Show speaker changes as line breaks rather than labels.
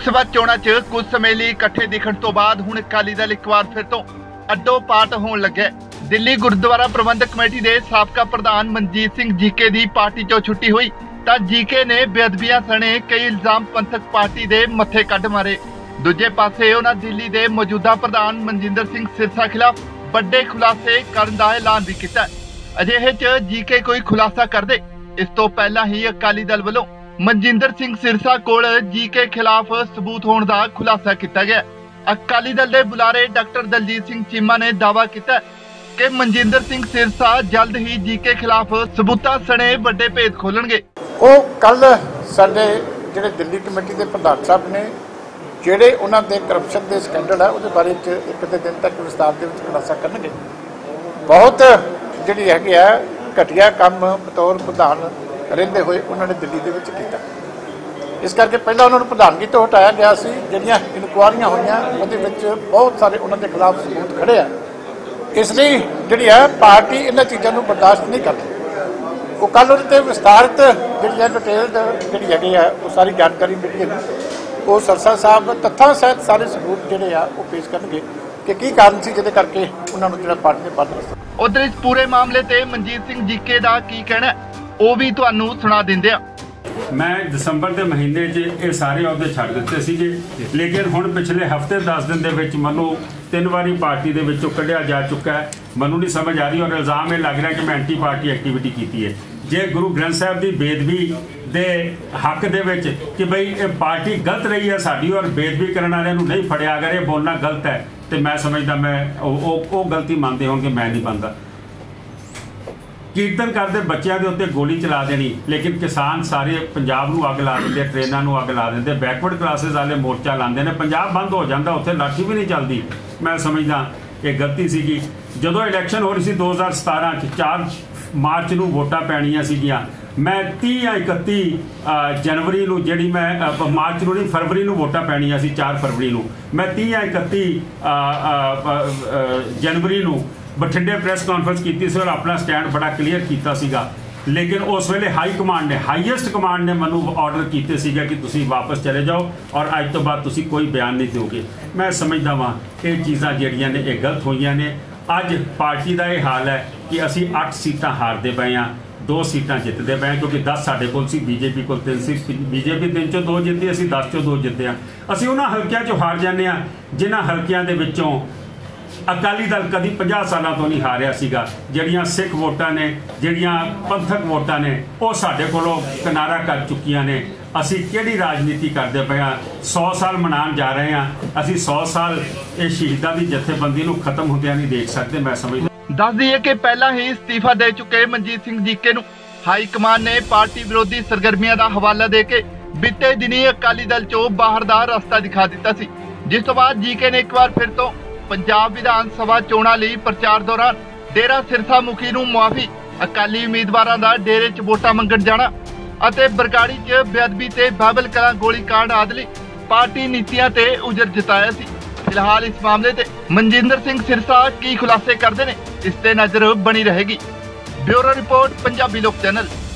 ਸਭਾ ਚੋਣਾਂ 'ਚ ਕੁਝ ਸਮੇਂ ਲਈ ਇਕੱਠੇ ਦਿਖਣ ਤੋਂ ਬਾਅਦ ਹੁਣ ਅਕਾਲੀ ਦਲ ਇੱਕ ਵਾਰ ਫਿਰ ਤੋਂ ਅੱਡੋ ਪਾਟ ਹੋਣ ਲੱਗਾ। ਦਿੱਲੀ ਗੁਰਦੁਆਰਾ ਪ੍ਰਬੰਧਕ ਕਮੇਟੀ ਦੇ ਸਾਬਕਾ ਪ੍ਰਧਾਨ ਮਨਜੀਤ ਸਿੰਘ ਜੀਕੇ ਦੀ ਪਾਰਟੀ 'ਚੋਂ ਛੁੱਟੀ ਹੋਈ ਤਾਂ ਜੀਕੇ ਨੇ ਬੇਅਦਬੀਆਂ ਸਣੇ ਕਈ ਇਲਜ਼ਾਮ ਪੰਥਕ ਪਾਰਟੀ ਦੇ ਮੱਥੇ ਕੱਢ ਮਾਰੇ। ਦੂਜੇ ਪਾਸੇ ਉਹਨਾਂ ਦਿੱਲੀ ਦੇ ਮੌਜੂਦਾ ਪ੍ਰਧਾਨ ਮਨਜਿੰਦਰ ਸਿੰਘ ਸਿਰਸਾ ਖਿਲਾਫ ਵੱਡੇ ਖੁਲਾਸੇ ਕਰਨ ਦਾ ਐਲਾਨ ਵੀ ਕੀਤਾ। ਅਜਿਹੇ 'ਚ ਜੀਕੇ ਕੋਈ ਖੁਲਾਸਾ ਕਰਦੇ ਇਸ ਤੋਂ ਪਹਿਲਾਂ ਹੀ ਅਕਾਲੀ ਦਲ ਵੱਲੋਂ ਮਨਜਿੰਦਰ ਸਿੰਘ ਸਿਰਸਾ ਕੋਲ ਜੀਕੇ ਖਿਲਾਫ ਸਬੂਤ ਹੋਣ ਦਾ ਖੁਲਾਸਾ ਕੀਤਾ ਗਿਆ। ਅਕਾਲੀ ਦਲ ਦੇ ਬੁਲਾਰੇ ਡਾਕਟਰ ਦਲਜੀਤ ਸਿੰਘ ਚੀਮਾ ਨੇ ਦਾਅਵਾ ਕੀਤਾ ਕਿ ਮਨਜਿੰਦਰ ਸਿੰਘ ਸਿਰਸਾ ਜਲਦ ਹੀ ਜੀਕੇ ਖਿਲਾਫ ਸਬੂਤਾਂ ਸਣੇ ਵੱਡੇ ਭੇਦ ਖੋਲਣਗੇ।
ਉਹ ਕੱਲ ਸਾਡੇ ਜਿਹੜੇ ਦਿੱਲੀ ਕਮੇਟੀ ਦੇ ਪ੍ਰਧਾਨ ਸਾਹਿਬ ਨੇ ਜਿਹੜੇ ਉਹਨਾਂ ਦੇ ਕਰਪਸ਼ਨ ਦੇ ਸਕੈਂਡਲ ਹੈ ਉਹਦੇ ਬਾਰੇ ਇੱਕ ਦੇ ਦਿਨ ਤੱਕ ਵਿਸਤਾਰ ਦੇ ਵਿੱਚ ਖੁਲਾਸਾ ਕਰਨਗੇ। ਬਹੁਤ ਜਿਹੜੀ ਹੈਗੀ ਆ ਘਟੀਆ ਕੰਮ ਬਤੌਰ ਪ੍ਰਧਾਨ ਰਹਿੰਦੇ ਹੋਏ ਉਹਨਾਂ ਨੇ ਦਿੱਲੀ ਦੇ ਵਿੱਚ ਕੀਤਾ। ਇਸ ਕਰਕੇ ਪਹਿਲਾਂ ਉਹਨਾਂ ਨੂੰ ਪ੍ਰਧਾਨਗੀ ਤੋਂ ਹਟਾਇਆ ਗਿਆ ਸੀ। ਜਿਹੜੀਆਂ ਇਨਕੁਆਰੀਆਂ ਹੋਈਆਂ ਉਹਦੇ ਵਿੱਚ ਬਹੁਤ ਸਾਰੇ ਉਹਨਾਂ ਦੇ ਖਿਲਾਫ ਸਬੂਤ ਖੜੇ ਆ। ਇਸ ਲਈ ਜਿਹੜੀ ਹੈ ਪਾਰਟੀ ਇਹਨਾਂ ਚੀਜ਼ਾਂ ਨੂੰ ਬਰਦਾਸ਼ਤ ਨਹੀਂ ਕਰਦੀ। ਉਹ ਕੱਲ ਉਹਦੇ 'ਤੇ ਵਿਸਤਾਰਿਤ ਜਿਹੜੀ ਹੈ ਡਿਟੇਲਡ ਜਿਹੜੀ ਹੈਗੀ ਆ ਉਹ ਸਾਰੀ ਜਾਣਕਾਰੀ ਮਿਲੀ ਹੈ। ਉਹ ਸਿਰਸਾ ਸਾਹਿਬ ਤੱਥਾਂ ਸਹਿਤ ਸਾਰੇ ਸਬੂਤ ਜਿਹੜੇ ਆ ਉਹ ਪੇਸ਼ ਕਰਨਗੇ ਕਿ ਕੀ ਕਾਰਨ ਸੀ ਜਿਹਦੇ ਕਰਕੇ ਉਹਨਾਂ ਨੂੰ ਜਿਹੜਾ ਪਾਰਟੀ ਨੇ ਪਦ ਦਿੱਤਾ।
ਉਧਰ ਇਸ ਪੂਰੇ ਮਾਮਲੇ ਤੇ ਮਨਜੀਤ ਸਿੰਘ ਜੀਕੇ ਦਾ ਕੀ ਕਹਿਣਾ ਉਹ ਵੀ ਤੁਹਾਨੂੰ ਸੁਣਾ ਦਿੰਦੇ ਆ।
मैं ਦਸੰਬਰ ਦੇ ਮਹੀਨੇ 'ਚ ਇਹ ਸਾਰੇ ਅਹੁਦੇ ਛੱਡ ਦਿੱਤੇ ਸੀਗੇ, ਲੇਕਿਨ ਹੁਣ ਪਿਛਲੇ ਹਫ਼ਤੇ 10 ਦਿਨ ਦੇ ਵਿੱਚ ਮੈਨੂੰ 3 ਵਾਰੀ ਪਾਰਟੀ ਦੇ ਵਿੱਚੋਂ ਕੱਢਿਆ ਜਾ ਚੁੱਕਾ ਹੈ। ਮੈਨੂੰ ਨਹੀਂ ਸਮਝ ਆ ਰਹੀ ਔਰ ਇਲਜ਼ਾਮ ਇਹ ਲੱਗ ਰਿਹਾ ਕਿ ਮੈਂ ਐਂਟੀ ਪਾਰਟੀ ਐਕਟੀਵਿਟੀ ਕੀਤੀ ਹੈ। ਜੇ ਗੁਰੂ ਗ੍ਰੰਥ ਸਾਹਿਬ ਦੀ ਬੇਅਦਬੀ ਦੇ ਹੱਕ ਦੇ ਵਿੱਚ ਕਿ ਬਈ ਇਹ ਪਾਰਟੀ ਗਲਤ ਰਹੀ ਹੈ ਸਾਡੀ ਔਰ ਬੇਅਦਬੀ ਕਰਨ ਵਾਲਿਆਂ ਨੂੰ ਨਹੀਂ ਫੜਿਆ, ਅਗਰ ਇਹ ਬੋਲਣਾ ਗਲਤ ਹੈ ਤੇ ਮੈਂ ਸਮਝਦਾ ਮੈਂ ਉਹ ਗਲਤੀ ਮੰਨਦੇ ਹੋਣਗੇ, ਮੈਂ ਨਹੀਂ ਮੰਨਦਾ। ਕੀਰਤਨ ਕਰਦੇ ਬੱਚਿਆਂ ਦੇ ਉੱਤੇ ਗੋਲੀ ਚਲਾ ਦੇਣੀ, ਲੇਕਿਨ ਕਿਸਾਨ ਸਾਰੇ ਪੰਜਾਬ ਨੂੰ ਅੱਗ ਲਾ ਦਿੰਦੇ, ਟ੍ਰੇਨਾਂ ਨੂੰ ਅੱਗ ਲਾ ਦਿੰਦੇ, ਬੈਕਵਰਡ ਕਲਾਸਿਸ ਵਾਲੇ ਮੋਰਚਾ ਲਾਉਂਦੇ ਨੇ, ਪੰਜਾਬ ਬੰਦ ਹੋ ਜਾਂਦਾ, ਉੱਥੇ ਲਾਠੀ ਵੀ ਨਹੀਂ ਚੱਲਦੀ। ਮੈਂ ਸਮਝਦਾ ਇਹ ਗਲਤੀ ਸੀਗੀ। ਜਦੋਂ ਇਲੈਕਸ਼ਨ ਹੋ ਰਹੀ ਸੀ 2017 'ਚ 4 ਮਾਰਚ ਨੂੰ ਵੋਟਾਂ ਪੈਣੀਆਂ ਸੀਗੀਆਂ, ਮੈਂ 30 ਜਾਂ 31 ਜਨਵਰੀ ਨੂੰ ਜਿਹੜੀ ਮੈਂ ਮਾਰਚ ਨੂੰ ਨਹੀਂ ਫਰਵਰੀ ਨੂੰ ਵੋਟਾਂ ਪੈਣੀਆਂ ਸੀ 4 ਫਰਵਰੀ ਨੂੰ, ਮੈਂ 30 ਜਾਂ 31 ਜਨਵਰੀ ਨੂੰ ਬਠਿੰਡੇ ਪ੍ਰੈਸ ਕਾਨਫਰੰਸ ਕੀਤੀ ਸੀ ਔਰ ਆਪਣਾ ਸਟੈਂਡ ਬੜਾ ਕਲੀਅਰ ਕੀਤਾ ਸੀਗਾ। ਲੇਕਿਨ ਉਸ ਵੇਲੇ ਹਾਈ ਕਮਾਂਡ ਨੇ ਹਾਈਐਸਟ ਕਮਾਂਡ ਨੇ ਮੈਨੂੰ ਆਰਡਰ ਕੀਤੇ ਸੀਗਾ ਕਿ ਤੁਸੀਂ ਵਾਪਸ ਚਲੇ ਜਾਓ ਔਰ ਅੱਜ ਤੋਂ ਬਾਅਦ ਤੁਸੀਂ ਕੋਈ ਬਿਆਨ ਨਹੀਂ ਦਿਓਗੇ। ਮੈਂ ਸਮਝਦਾ ਵਾਂ ਇਹ ਚੀਜ਼ਾਂ ਜਿਹੜੀਆਂ ਨੇ ਇਹ ਗਲਤ ਹੋਈਆਂ ਨੇ। ਅੱਜ ਪਾਰਟੀ ਦਾ ਇਹ ਹਾਲ ਹੈ ਕਿ ਅਸੀਂ 8 ਸੀਟਾਂ ਹਾਰਦੇ ਪਏ ਹਾਂ, 2 ਸੀਟਾਂ ਜਿੱਤਦੇ ਪਏ ਕਿਉਂਕਿ 10 ਸਾਡੇ ਕੋਲ ਸੀ, ਬੀਜੇਪੀ ਕੋਲ 3 ਸੀ। ਬੀਜੇਪੀ 3 ਚੋਂ 2 ਜਿੱਤੀ, ਅਸੀਂ 10 ਚੋਂ 2 ਜਿੱਤੇ ਹਾਂ। ਅਸੀਂ ਉਹਨਾਂ ਹਲਕਿਆਂ 'ਚੋਂ ਹਾਰ ਜਾਂਦੇ ਹਾਂ ਜਿਨ੍ਹਾਂ ਹਲਕਿਆਂ ਦੇ ਵਿੱਚੋਂ ਅਕਾਲੀ ਦਲ ਕਦੀ 50 ਸਾਲਾਂ ਤੋਂ ਨਹੀਂ ਹਾਰਿਆ ਸੀਗਾ। ਜਿਹੜੀਆਂ ਸਿੱਖ ਵੋਟਾਂ ਨੇ, ਜਿਹੜੀਆਂ ਪੰਥਕ ਵੋਟਾਂ ਨੇ, ਉਹ ਸਾਡੇ ਕੋਲੋਂ ਕਿਨਾਰਾ ਕਰ ਚੁੱਕੀਆਂ ਨੇ। ਅਸੀਂ ਕਿਹੜੀ ਰਾਜਨੀਤੀ ਕਰਦੇ ਪਏ ਹਾਂ? 100 ਸਾਲ ਮਨਾਉਣ ਜਾ ਰਹੇ ਹਾਂ। ਅਸੀਂ 100 ਸਾਲ ਇਹ ਸ਼ਹੀਦਾਂ ਦੀ ਜਥੇਬੰਦੀ ਨੂੰ ਖਤਮ ਹੁੰਦਿਆਂ ਨਹੀਂ ਦੇਖ ਸਕਦੇ। ਮੈਂ ਸਮਝਦਾ
ਦੱਸ ਦਈਏ ਕਿ ਪਹਿਲਾਂ ਹੀ ਅਸਤੀਫਾ ਦੇ ਚੁੱਕੇ ਮਨਜੀਤ ਸਿੰਘ ਜੀਕੇ ਨੂੰ ਹਾਈ ਕਮਾਨ ਨੇ ਪਾਰਟੀ ਵਿਰੋਧੀ ਸਰਗਰਮੀਆਂ ਦਾ ਹਵਾਲਾ ਦੇ ਕੇ ਬੀਤੇ ਦਿਨੀ ਅਕਾਲੀ ਦਲ ਚੋਂ ਬਾਹਰ ਦਾ ਰਸਤਾ ਦਿਖਾ ਦਿੱਤਾ ਸੀ, ਜਿਸ ਤੋਂ ਬਾਅਦ ਜੀਕੇ ਨੇ ਇੱਕ ਵਾਰ ਫਿਰ ਤੋਂ ਪੰਜਾਬ ਵਿਧਾਨ ਸਭਾ ਚੋਣਾਂ ਲਈ ਪ੍ਰਚਾਰ ਦੌਰਾਨ ਡੇਰਾ ਸਿਰਸਾ ਮੁਖੀ ਨੂੰ ਮੁਆਫੀ, ਅਕਾਲੀ ਉਮੀਦਵਾਰਾਂ ਦਾ ਡੇਰੇ 'ਚ ਵੋਟਾਂ ਮੰਗਣ ਜਾਣਾ ਅਤੇ ਬਰਗਾੜੀ 'ਚ ਬੇਅਦਬੀ ਤੇ ਬਾਬਲ ਕਲਾਂ ਗੋਲੀकांड ਆਦਿ ਲਈ ਪਾਰਟੀ ਨੀਤੀਆਂ ਤੇ ਉਜਰ ਜਤਾਇਆ ਸੀ। ਫਿਲਹਾਲ ਇਸ ਮਾਮਲੇ ਤੇ ਮਨਜਿੰਦਰ ਸਿੰਘ ਸਿਰਸਾ ਕੀ ਖੁਲਾਸੇ ਕਰਦੇ ਨੇ ਇਸ ਤੇ ਨਜ਼ਰ ਬਣੀ ਰਹੇਗੀ। ਬਿਊਰੋ ਰਿਪੋਰਟ, ਪੰਜਾਬੀ ਲੋਕ ਚੈਨਲ।